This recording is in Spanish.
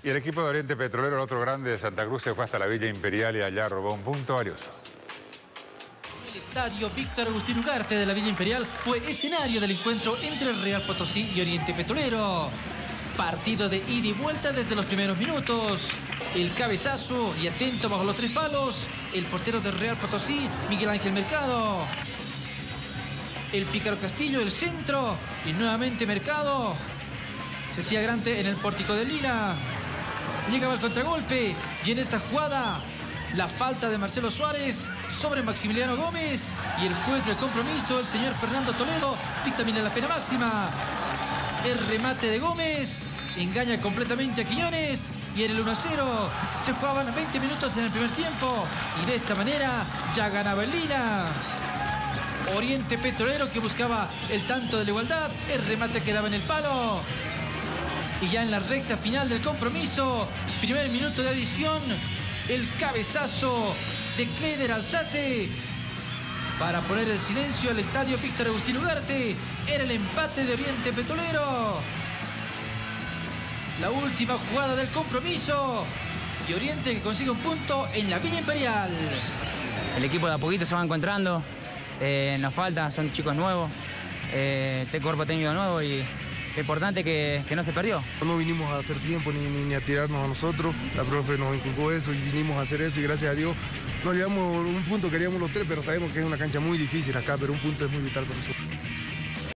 Y el equipo de Oriente Petrolero, el otro grande de Santa Cruz, se fue hasta la Villa Imperial y allá robó un punto valioso. El estadio Víctor Agustín Ugarte de la Villa Imperial fue escenario del encuentro entre el Real Potosí y Oriente Petrolero. Partido de ida y vuelta desde los primeros minutos. El cabezazo y atento bajo los 3 palos, el portero del Real Potosí, Miguel Ángel Mercado. El Pícaro Castillo, el centro, y nuevamente Mercado. Se hacía grande en el pórtico de Lila. Llegaba el contragolpe y en esta jugada la falta de Marcelo Suárez sobre Maximiliano Gómez, y el juez del compromiso, el señor Fernando Toledo, dictamina la pena máxima. El remate de Gómez engaña completamente a Quiñones y en el 1-0 se jugaban 20 minutos en el primer tiempo y de esta manera ya ganaba el Lila. Oriente Petrolero, que buscaba el tanto de la igualdad, el remate quedaba en el palo. Y ya en la recta final del compromiso, primer minuto de adición, el cabezazo de Kleider Alzate para poner el silencio al estadio Víctor Agustín Ugarte. Era el empate de Oriente Petrolero. La última jugada del compromiso y Oriente que consigue un punto en la Villa Imperial. El equipo de a poquito se va encontrando, nos falta, son chicos nuevos, este cuerpo técnico nuevo y lo importante es que no se perdió. No vinimos a hacer tiempo ni a tirarnos a nosotros, la profe nos inculcó eso y vinimos a hacer eso y gracias a Dios nos llevamos un punto, queríamos los 3, pero sabemos que es una cancha muy difícil acá, pero un punto es muy vital para nosotros.